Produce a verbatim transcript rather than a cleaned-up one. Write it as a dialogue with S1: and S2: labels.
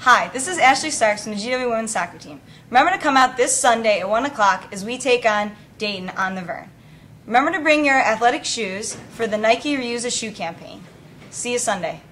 S1: Hi, this is Ashley Starks from the G W Women's Soccer Team. Remember to come out this Sunday at one o'clock as we take on Dayton on the Vern. Remember to bring your athletic shoes for the Nike Reuse a Shoe campaign. See you Sunday.